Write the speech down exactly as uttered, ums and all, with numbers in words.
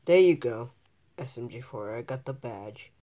There you go, S M G four. I got the badge.